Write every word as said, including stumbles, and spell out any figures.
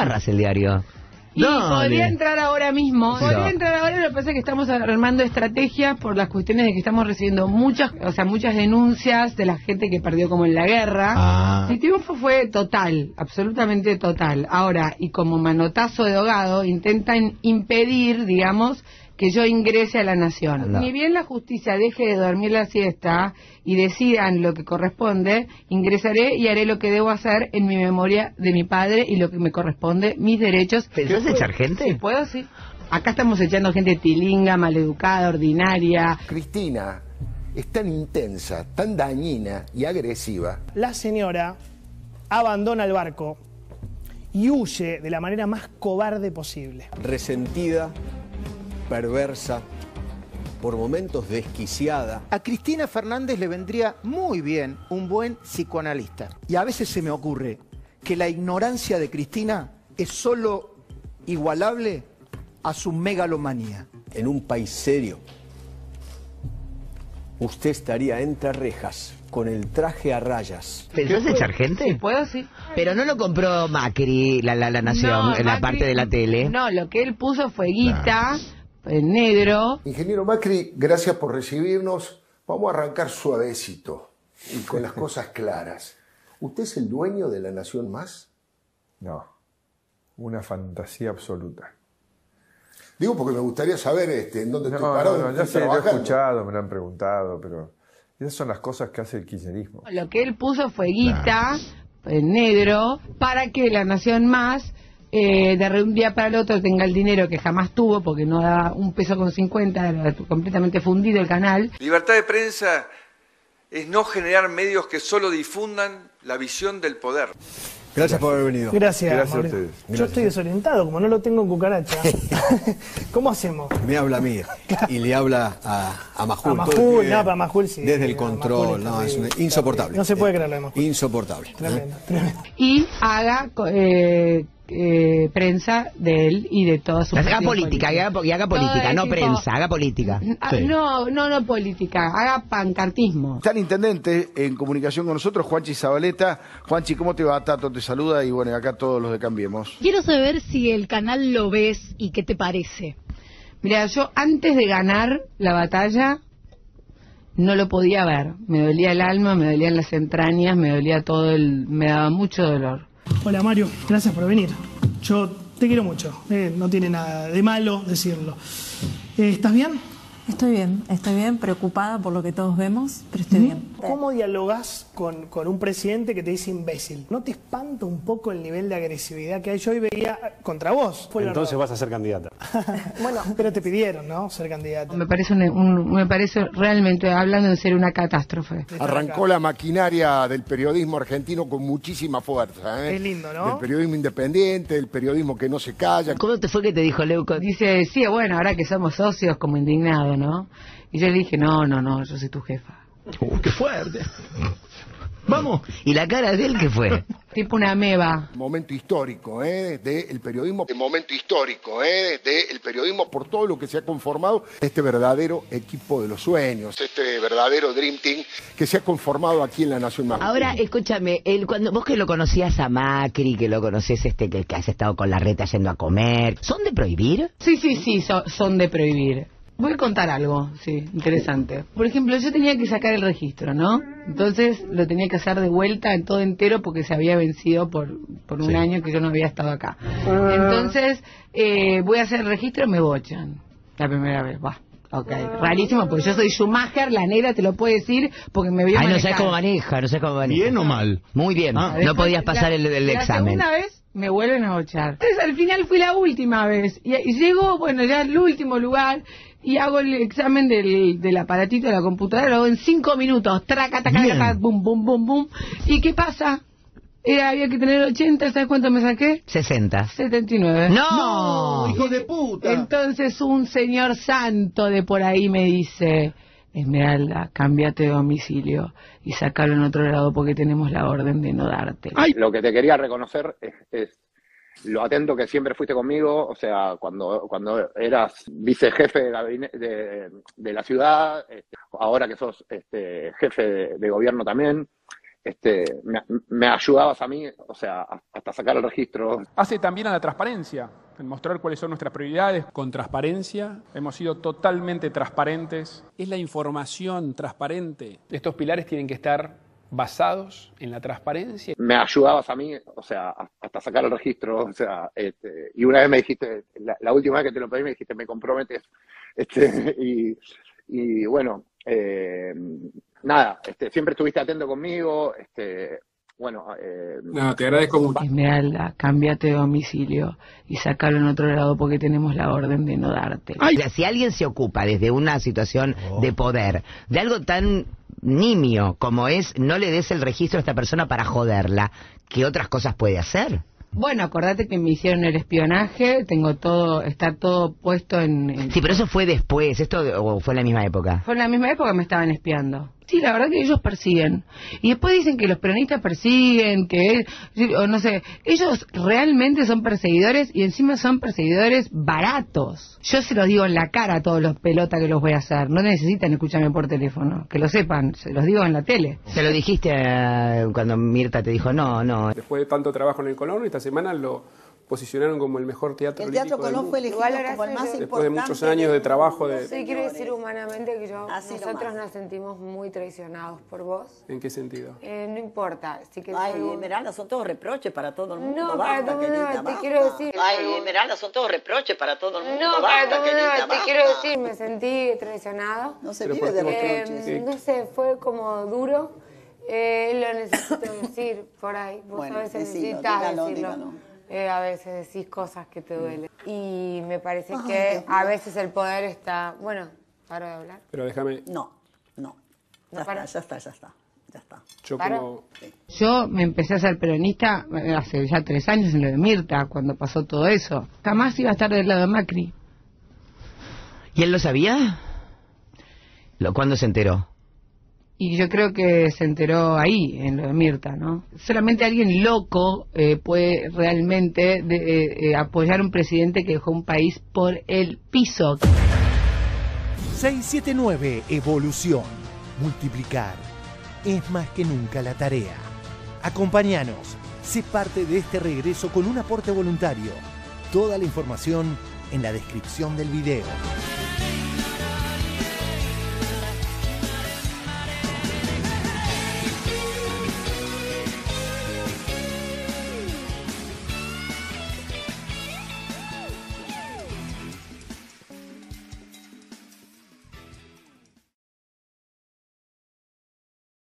agarras el diario? Y Dale. podría entrar ahora mismo. Sí. Podría entrar ahora, lo que pasa es que estamos armando estrategias por las cuestiones de que estamos recibiendo muchas, o sea, muchas denuncias de la gente que perdió como en la guerra. Ah. Mi triunfo fue total, absolutamente total. Ahora, y como manotazo de ahogado, intentan impedir, digamos, que yo ingrese a la nación. No. Ni bien la justicia deje de dormir la siesta y decidan lo que corresponde, ingresaré y haré lo que debo hacer en mi memoria de mi padre y lo que me corresponde, mis derechos. ¿Pensás echar gente? Sí, puedo, sí. Acá estamos echando gente tilinga, maleducada, ordinaria. Cristina es tan intensa, tan dañina y agresiva. La señora abandona el barco y huye de la manera más cobarde posible. Resentida, perversa, por momentos desquiciada. A Cristina Fernández le vendría muy bien un buen psicoanalista. Y a veces se me ocurre que la ignorancia de Cristina es solo igualable a su megalomanía. En un país serio, usted estaría entre rejas, con el traje a rayas. ¿Pensás echar gente? Sí, puedo, sí. Pero no lo compró Macri, la, la, la Nación, No, en la Macri- parte de la tele. No, lo que él puso fue guita, en negro. Ingeniero Macri, gracias por recibirnos. Vamos a arrancar suavecito y con las cosas claras. ¿Usted es el dueño de la Nación Más? No, una fantasía absoluta. Digo porque me gustaría saber este, en dónde No, estoy parado. no, no, ya estoy sé, lo he trabajando. escuchado, me lo han preguntado, pero esas son las cosas que hace el kirchnerismo. Lo que él puso fue guita, en negro, para que la Nación Más, eh, de un día para el otro, tenga el dinero que jamás tuvo, porque no da un peso con cincuenta, era completamente fundido el canal. Libertad de prensa es no generar medios que solo difundan la visión del poder. Gracias por haber venido. Gracias, Gracias a Mauricio. ustedes. Yo Gracias. estoy desorientado, como no lo tengo en cucaracha. ¿Cómo hacemos? Me habla a mí y le habla a, a Majul. A Majul, todo el día, no, para Majul sí. Desde el No, control, Majul es no, es terrible, una- insoportable. No se puede creer lo de Majul. Insoportable. ¿eh? Tremendo, tremendo. Y haga eh, eh, prensa de él y de toda su... Haga política, y haga, y haga política, Todo no el tipo- prensa, haga política. Ah, No, no, no política, haga pancartismo. Está el intendente en comunicación con nosotros, Juanchi Zabaleta. Juanchi, ¿cómo te va? Tato te saluda y bueno, y acá todos los de Cambiemos. Quiero saber si el canal lo ves y qué te parece. Mira, yo antes de ganar la batalla no lo podía ver. Me dolía el alma, me dolían las entrañas, me dolía todo el... me daba mucho dolor. Hola Mario, gracias por venir. Yo te quiero mucho, eh, no tiene nada de malo decirlo. Eh, ¿Estás bien? Estoy bien, estoy bien, preocupada por lo que todos vemos, pero estoy bien. ¿Cómo dialogas con, con un presidente que te dice imbécil? ¿No te espanta un poco el nivel de agresividad que hay? Yo hoy veía contra vos. Fue Entonces la vas a ser candidata. Bueno, pero te pidieron, ¿no? Ser candidata. Me parece, un, un- me parece realmente, hablando en serio, una catástrofe. Arrancó la maquinaria del periodismo argentino con muchísima fuerza. ¿eh? Es lindo, ¿no? Del periodismo independiente, del periodismo que no se calla. ¿Cómo te fue que te dijo Leuco? Dice, sí, bueno, ahora que somos socios, como indignado, ¿no? Y yo le dije, no, no, no, yo soy tu jefa. Uh, ¡Qué fuerte! Vamos. ¿Y la cara de él qué fue? Tipo una ameba. Momento histórico, ¿eh? Del periodismo. Momento histórico, ¿eh? Del periodismo por todo lo que se ha conformado este verdadero equipo de los sueños, este verdadero Dream Team que se ha conformado aquí en la Nación Más. Ahora, escúchame, el, cuando vos que lo conocías a Macri, que lo conocés este, que, que has estado con la reta yendo a comer, ¿son de prohibir? Sí, sí, sí, so- son de prohibir. Voy a contar algo, sí, interesante. Por ejemplo, yo tenía que sacar el registro, ¿no? Entonces lo tenía que hacer de vuelta en todo entero porque se había vencido por, por un Sí. año que yo no había estado acá. Entonces, eh, voy a hacer el registro, me bochan. La primera vez, va. Ok, rarísimo, porque yo soy Schumacher, la negra te lo puede decir porque me vio Ay, no manejar. sabes cómo maneja, no sabes cómo maneja. ¿Bien o mal? Muy bien, Ah. no Después, podías pasar la- el, el la examen. segunda vez me vuelven a bochar. Entonces al final fui la última vez. Y, y llego, bueno, ya al último lugar y hago el examen del, del aparatito de la computadora, lo hago en cinco minutos. Traca, taca, Bien. taca, bum, bum, bum, bum. ¿Y qué pasa? Era, había que tener ochenta, ¿sabes cuánto me saqué? sesenta. setenta y nueve. ¡No! ¡Hijo de puta! Entonces un señor santo de por ahí me dice, Esmeralda, cámbiate de domicilio y sacalo en otro lado porque tenemos la orden de no darte. Lo que te quería reconocer es, es lo atento que siempre fuiste conmigo, o sea, cuando, cuando eras vicejefe de, gabinete, de, de la ciudad, este, ahora que sos este, jefe de, de gobierno también, este, me, me ayudabas a mí, o sea, hasta sacar el registro. Hace también a la transparencia, en mostrar cuáles son nuestras prioridades. Con transparencia, hemos sido totalmente transparentes. Es la información transparente. Estos pilares tienen que estar basados en la transparencia. Me ayudabas a mí, o sea, hasta sacar el registro, o sea, este, y una vez me dijiste, la, la última vez que te lo pedí me dijiste, me comprometes, este, y, y bueno, eh, nada, este, siempre estuviste atento conmigo, este, bueno, eh, no, te agradezco mucho. Esmeralda, cámbiate de domicilio y sácalo en otro lado porque tenemos la orden de no darte. Ay, si alguien se ocupa desde una situación oh. de poder, de algo tan nimio como es, no le des el registro a esta persona para joderla, ¿qué otras cosas puede hacer? Bueno, acordate que me hicieron el espionaje, tengo todo, está todo puesto en... en... Sí, pero eso fue después, ¿esto o fue en la misma época? Fue en la misma época que me estaban espiando. Sí, la verdad que ellos persiguen. Y después dicen que los peronistas persiguen, que... o no sé, ellos realmente son perseguidores y encima son perseguidores baratos. Yo se los digo en la cara a todos los pelotas que los voy a hacer. No necesitan escucharme por teléfono, que lo sepan, se los digo en la tele. ¿Se lo dijiste uh, cuando Mirta te dijo no, no? Después de tanto trabajo en el Colón, esta semana lo posicionaron como el mejor teatro el Teatro Colón fue elegido como el más importante. Después de muchos años de trabajo de... Sí, quiero decir humanamente que yo, nosotros nos sentimos muy traicionados por vos. ¿En qué sentido? Eh, no importa. Si que Ay, un... Esmeralda, son todos reproches para todo el mundo. No, basta, para todo querida, no, te basta. quiero decir... Ay, Esmeralda, son todos reproches para todo el mundo. No, basta, para todo querida, no, te basta. quiero decir, me sentí traicionado. No se vive de reproches. Eh, no sé, fue como duro. Eh, lo necesito decir por ahí. Vos bueno, a veces decilo, necesitas dígalo, decirlo. dígalo. Eh, a veces decís cosas que te duelen. Y me parece Ay, que a veces el poder está... Bueno, paro de hablar. Pero déjame... No, no. Ya, ¿No para? está, ya está, ya está. Ya está. Yo, como... Yo me empecé a ser peronista hace ya tres años en lo de Mirta, cuando pasó todo eso. Jamás iba a estar del lado de Macri. ¿Y él lo sabía? ¿Lo, ¿Cuándo se enteró? Y yo creo que se enteró ahí, en lo de Mirta, ¿no? Solamente alguien loco eh, puede realmente de, eh, apoyar a un presidente que dejó un país por el piso. seiscientos setenta y nueve Evolución. Multiplicar es más que nunca la tarea. Acompáñanos. Sé parte de este regreso con un aporte voluntario. Toda la información en la descripción del video.